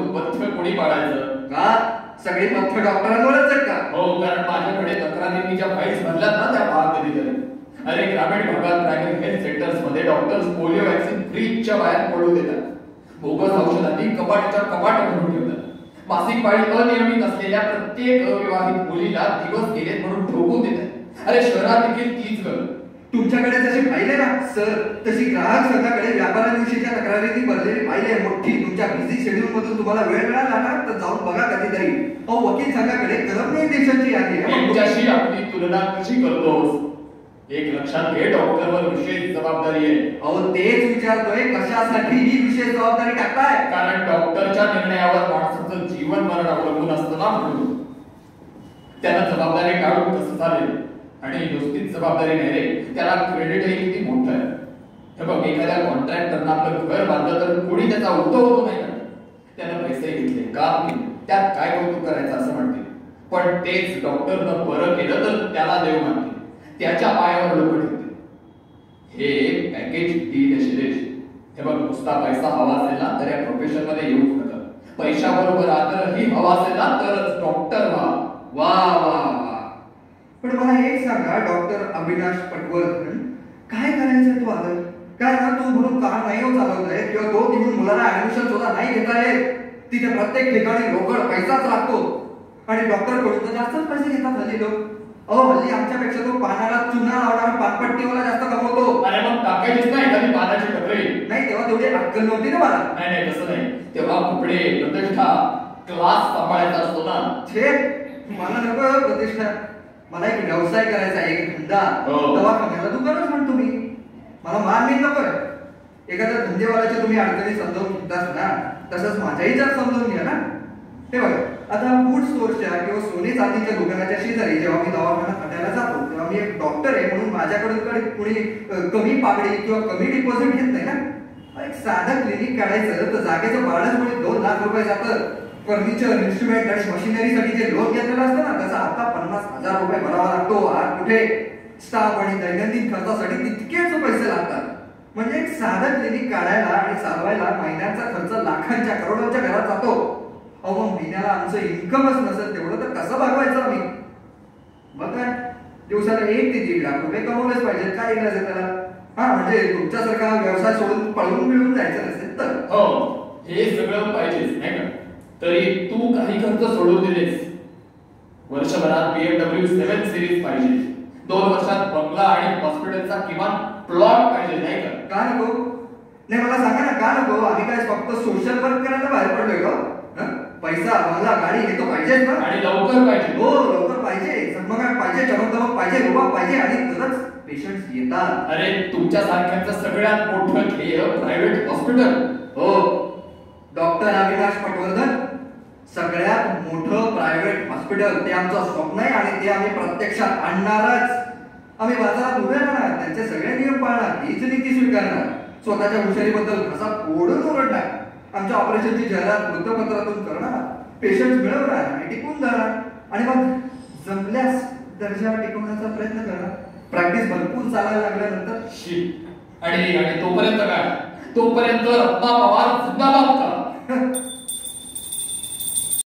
मग पथ्य कोणी पाळायचं का? सगळी पथ्य डॉक्टरांवरच आहेत का? हो, कारण माझ्याकडे तक्रारी ज्या फाईल्स भरल्यात ना त्या पहा कधीतरी. अरे ग्रामीण भागात प्रायव्हेट हेल्थ सेंटर्स मध्ये डॉक्टर्स पोलिओ व्हॅक्सिन फ्रीच्या बाहेर पडू देतात. बोगस औषधांनी कपाटाच्या कपाट भरून ठेवतात. मासिक पाळी अनियमित असलेल्या प्रत्येक अविवाहित मुलीला दिवस गेलेत म्हणून ठोकून देतात. अरे शहरात देखील तीच गरज. तुमच्याकडे जशी फाईल आहे ना सर, तशी ग्राहक संघाकडे व्यापाऱ्यांविषयीच्या तक्रारींनी भरलेली फाईल आहे मोठी. तुमच्या बिझी शेड्यूल मधून तुम्हाला वेळ मिळाला ना तर जाऊन बघा कधीतरी. वकील संघाकडे गव्हर्नमेंट देशाची यादी आहे. तुमच्याशी आपली तुलना कशी करतोस? एक लक्षात घे, डॉक्टरवर विशेष जबाबदारी आहे. तेच विचारतोय, कशासाठी ही विशेष जबाबदारी टाकताय? कारण डॉक्टरच्या निर्णयावर माणसाचं जीवन मरण अवलंबून असतं ना, म्हणून त्याला जबाबदारी काढून कसं चालेल. आणि नुसतीच जबाबदारी नाही रे, त्याला क्रेडिटही किती मोठं आहे. हे बघ, एखाद्या कॉन्ट्रॅक्टरनं आपलं घर बांधलं तर कोणी त्याचा होतो नाही का? त्यानं पैसे घेतले, काम केले, त्यात काय कौतुक करायचं असं म्हणते. पण तेच डॉक्टरनं बरं केलं तर त्याला देव मानते, त्याच्या पायावर लोक ठेवते. हे पॅकेज डील आहे शिरेश. हे बघ, नुसता पैसा हवा असेल ना तर या प्रोफेशन मध्ये येऊ नका. पैशाबरोबर आदरही हवा असेल ना तरच डॉक्टर व्हा. वा वा वा. पण मला एक सांगा डॉक्टर अविनाश पटवर्धन, काय करायचं तू आदर? काय ना तू म्हणून कार नाही चालवताय किंवा तो निघून मुलाला ऍडमिशन सुद्धा नाही घेताय. तिथे प्रत्येक ठिकाणी रोकड पैसाच लागतो आणि डॉक्टर कडून तर जास्तच पैसे घेतात हल्ली लोक. हल्ली आमच्यापेक्षा तो पानाला चुना लावणार पानपट्टीवाला जास्त कमवतो. अरे मग टाकायचीच नाही एखादी पानाची टपरी. नाही, तेव्हा तेवढी अक्कल नव्हती ना मला. नाही तसं नाही. तेव्हा कपडे, प्रतिष्ठा, क्लास सांभाळायचा असतो ना. मला नको प्रतिष्ठा. मला एक व्यवसाय करायचा आहे, एक धंदा. दवाखान्याला दुकानच म्हणतो मी. मला मानवी नको. एखाद्या धंदेवाल्याच्या तुम्ही अडचणी समजावून घेतास ना, तसंच माझ्याही जर समजावून घ्या ना. हे बघा, आता फूड स्टोअरच्या किंवा सोने चांदीच्या दुकानाच्या शेजारी जेव्हा मी दवाखाना खात्याला जातो तेव्हा मी एक डॉक्टर आहे म्हणून माझ्याकडे कुणी कमी पागडी किंवा कमी डिपॉझिट घेत नाही ना. एक साधं क्लिनिक काढायचं तर जागेचं भाडंच म्हणजे 2 लाख रुपये जातं. फर्निचर, इन्स्ट्रुमेंट आणि मशिनरीसाठी जे लोन घेतलेलं असतं ना त्याचा आता 50,000 रुपये भरावा लागतो. आज कुठे स्टाफ आणि दैनंदिन खर्चासाठी तितकेच पैसे लागतात. म्हणजे एक साधं क्लिनिक काढायला आणि चालवायला महिन्याचा खर्च लाखांच्या करोडोच्या घरात जातो. मग महिन्याला आमचं इन्कमच नसेल तेवढं तर कसं भागवायचं आम्ही? मग काय दिवसाला 1 ते 1.5 लाख रुपये कमवलेच पाहिजे. काय इलाज आहे त्याला? म्हणजे तुमच्यासारखा व्यवसाय सोडून पळून मिळून जायचं नसेल तर. हो, हे सगळं पाहिजेच नाही का? तरी तू काही खर्च सोडून दिलेस. वर्षभरात BMW 7 सिरीज पाहिजे. 2 वर्षात बंगला आणि हॉस्पिटलचा किमान प्लॉट पाहिजे नाही का? का नको? नाही मला सांगा ना, का नको? आम्ही काय फक्त सोशल वर्क करायला बाहेर पडलोय का? पैसा, बंगला, गाडी हे तो पाहिजेच ना. आणि लवकर पाहिजे. हो, लवकर पाहिजे, झगमगाट पाहिजे, चमकदमक पाहिजे, रुबाब पाहिजे आणि तरच पेशंट्स येतात. अरे तुमच्या सारख्यांचं सगळ्यात मोठं ध्येय प्रायव्हेट हॉस्पिटल. हो, डॉक्टर अविनाश पटवर्धन सगळ्यात मोठं प्रायव्हेट हॉस्पिटल ते आमचं स्वप्न आहे आणि ते आम्ही प्रत्यक्षात आणणारच. आम्ही बाजारात उभे राहणार, त्यांचे सगळे नियम पाळणार, हीच नीती स्वीकारणार. स्वतःच्या हुशारीबद्दल कसा ओढून ओरडणार. आमच्या ऑपरेशनची जाहिरात वृत्तपत्रातून करणार, पेशंट मिळवणार आणि टिकून जाणार आणि मग जमल्यास दर्जा टिकवण्याचा प्रयत्न करणार. प्रॅक्टिस भरपूर चालायला लागल्यानंतर आणि तोपर्यंत काय? तोपर्यंत रत्ना पवार जिंदाबाद का?